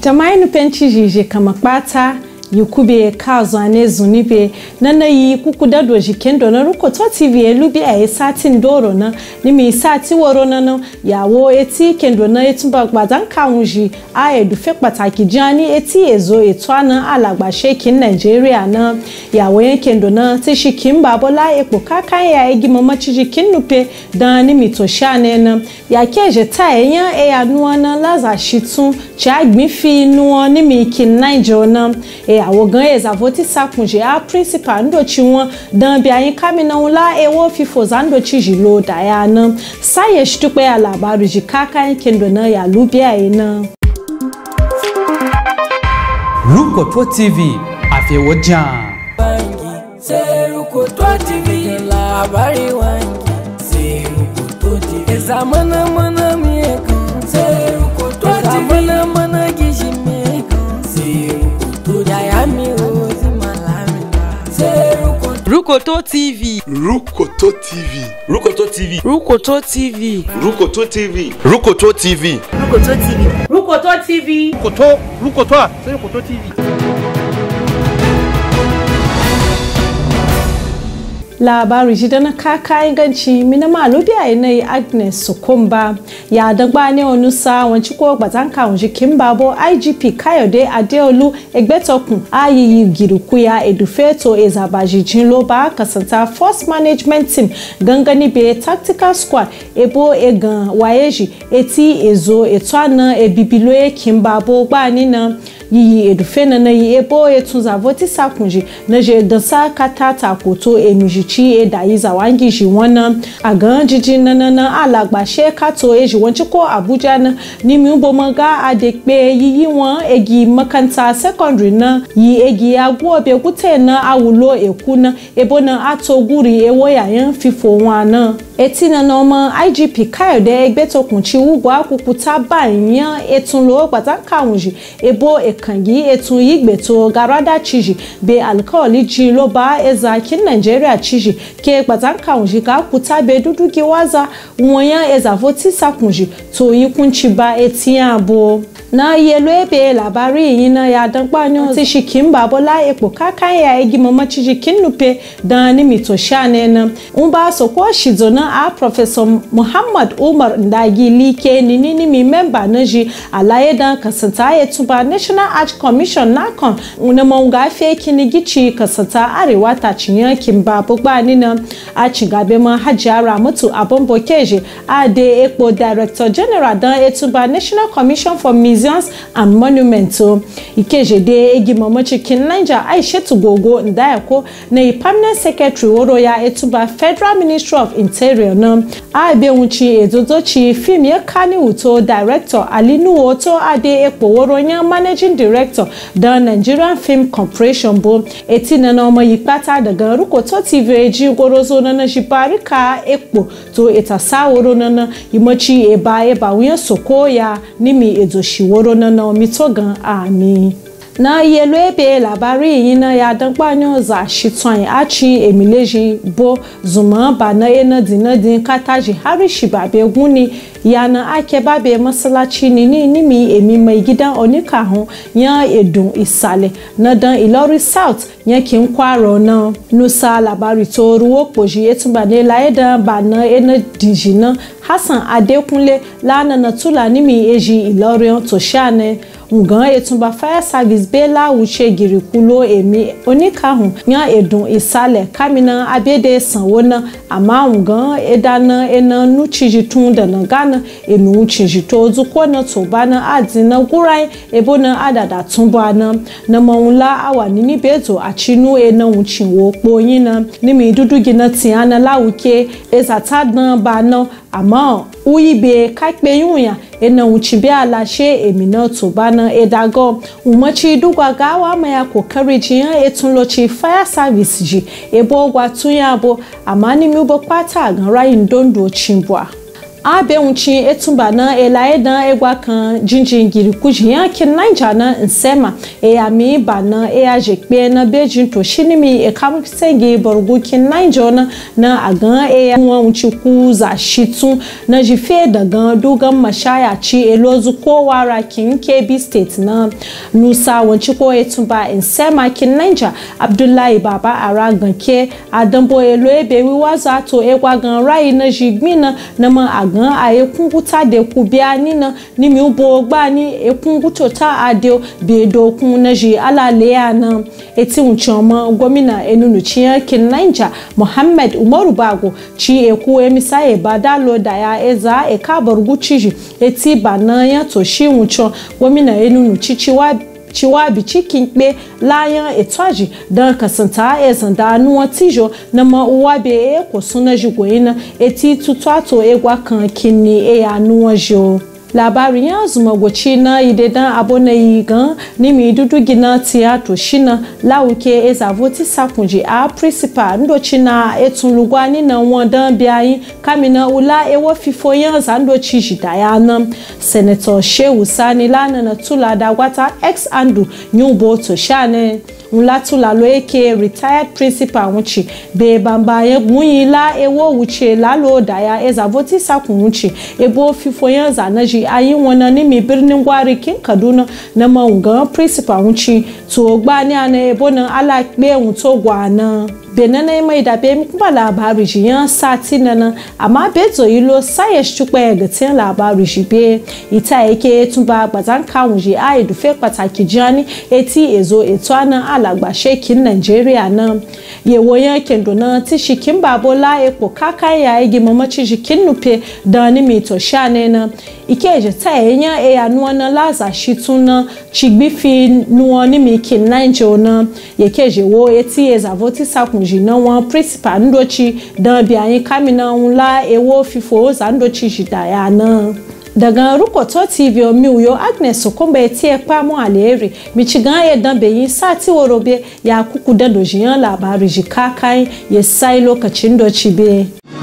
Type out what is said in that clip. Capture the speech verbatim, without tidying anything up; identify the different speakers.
Speaker 1: Jamai nupenchi jije kama kpata yukube kazo anezu nipe nana yi kukuda doji kendo na Rukoto T V elubi a esati ndoro na nimi isati woro na no yawo eti kendo na etumba gbadan kaunji a edufe pataki jani eti ezo etwana alagba shekin Nigeria na yawo yen kendo na tishi kimba bola epo kakan ya egi mama chiji Kin Nupe dan nimi to shane na ya keje ta eyan e anu na laza shitun cha gbifi nu nimi kin Niger na e awogan ezavoti sakunje a principal ndo chiwon dan bi ayin kamina ula ewo fifo zando chijilo dayana saye shtupe ya labaru jikaka kendo na ya lubia ina
Speaker 2: Rukoto T V afewo jan
Speaker 3: se Rukoto T V labari wangi se Rukoto T V zamana mana mi se Rukoto T V zamana mana gishi mi se Rukoto ya mi ozi malamina se Rukoto T V
Speaker 4: Rukoto T V
Speaker 5: Rukoto T V
Speaker 3: Rukoto T V
Speaker 5: Rukoto T V Rukoto T V
Speaker 3: Rukoto T V
Speaker 6: Rukoto T V
Speaker 7: Rukoto Rukoto c'est Rukoto T V.
Speaker 1: Labari jidana kaka inganci mina malubi a yanayi Agnes Sokomba ya dagba ne onusa wanci ko gbazanka wunji kimbabo I G P Kayode Adeolu egbetokun ayiyi giruku ya edufeto ezabaji jinloba kasanta force management team gangani be tactical squad ebo egan wayeji eti ezo etwana ebibilo e kimbabo gbani na yi edufena na yi ebo etunza voti sakunji na je gansa katata koto emiji chi e da yiza wangi ji wana agan jiji na na na alagba she kato e ji wanci ko Abuja na ni mi ubo maga adekpe yi yi won egi makanta secondary na yi egi agwo be gute na awulo eku na ebo na atoguri ewo yayan fifo wana eti na no ma I G P Kayode egbetokun chi ugbo akukuta ba yan etun lo patanka wunji ebo ekangi etun yigbeto garada chiji be alcohol ji lo ba eza kin Nigeria chiji ke patanka wunji ka kuta be dudu ki waza wonyan eza voti sakunji to yikunchi ba etian bo na yelo ebe labari yin na ya dangba nyo ti shikimba bola epo kakan ya egi mama chiji Kin Nupe dan ni mitoshane na umba soko shizo na a Professor Muhammad Umar Ndagi like ni ni mi member na ji alaye dan kasanta yetuba National Arts Commission na kon una monga fe kinigichi kasanta arewa ta chinya kimba bogba ni na a chigabe ma Hajara Mutu Abombo Keje a de epo Director General dan etuba National Commission for Museums and Monuments ikeje de egi mama chikin Niger Aisha Tugogo ndayako na permanent secretary woro ya etuba Federal Ministry of Interior na abe unchi ezozochi film ya kani uto director Alinu Oto ade epo woro nya managing director the Nigerian Film Corporation bo etina na omo yipata daga Rukoto T V eji gorozo na na jiparika epo to etasa woro na na imochi eba eba wen soko ya nimi ezoshi woro na na omitogan ami na yelo ebe labari yin na ya dangba nyo za shitwan achi emileji bo zuma ba na ena dinadin kataji hari shibabe guni ya na ake babe masalaci ni ni nimi emi mai gidan onika ho ya edun isale na dan Ilori South ya kin kwaro na nusa labari to ruwo poji etumba ne laeda ba na ena dijina Hassan Adekunle lana na tula nimi eji Ilori to shane ngan etumba fire service bela wuche girikulo emi onika ho ya edun isale kamina abede sanwo na ama ngan edana ena nuchiji tunda na gana emi uchiji to zuko na to bana adina gurai ebona adada tumba na na maula awa nini bezo achinu ena uchinwo poyin na nimi dudugi na tiana lawuke ezatadan bana ama uyibe kakpe yunya ena uchibe alashe emi na to bana edago umachi dugwa gawa maya kokari jiyan etunlochi fire service ji ebo gwa tunya bo amani mi ubo kwata gan rayin dondo chimbwa abe unchi etumba na elaye dan egwa kan jinjingiri kujiyan kin Niger na nsema e ami ba na e ajekpe na Beijing to shinimi e kamsengi borgu kin Niger na na agan e nwa unchi ku za shitu na jife daga dogan mashaya chi elozu KWARA kin K B state na nusa wanchi ko etumba nsema kin Niger Abdullahi Baba aragan ke adambo elo ebe wiwaza to egwa gan rai na jigmina na ma agan a ekunguta de kubiani na ni mi ubo gba ni ekunguto ta adeo be do kun na ji alalea na eti unchoma gomina enunu chiya kin Niger Muhammad Umaru Bago chi eku emisa e badalo da ya eza e kaborgu chiji eti bananya to shi uncho gomina enunu chichiwa chiwabi cikin pe layan etwaji dan kasanta ezanda nuwa tijo na ma uwabe e ko suna jigoyina eti tutwato egwa kan kinni e ya nuwa jo labarin ya zuma goci na idedan abona yi gan ni mi dudu gina tiyato shina lawuke ezavoti sakunji a principal ndochi na etun lugwani na wondan biayin kamina ula ewo fifo yan zandochi jidaya na senator Shehu Sani lana na tula da gwata ex andu nyubo to shane Ulatula loeke retired principal wuchi be bamba ye munyila ewo wuchi lalo daya ezavoti sakun wuchi ebo fifo yan zanaji ayi wona ni mi birnin gwari kin Kaduna na maunga principal wuchi to gba ni ana ebo na ala pe un to gwana benana mai da be kuma labari jiyan sati nana amma bezo yilo sai shukwe gatin labari jibe ita yake tumba gbazan kawun ji ai dufe pataki jani eti ezo etwana alagba shekin Nigeria na yewo yankin dona ti shikin babola eko kakan ya igi mamaci jikin nupe da ni mito shane na ikeje ta yenya e anuwa na laza shituna chigbifi nuwa ni mikin Nigeria na yekeje wo eti ezavoti sakun na wan principal ndochi dan biayin kamina unla ewo fifo za ndochi jidaya na daga Rukoto T V mi uyo Agnes Sokomba etie pa mo aleri michigan ye dan beyin sati worobe ya kuku dan dojiyan labari jikakai ye sai lokacin dochi be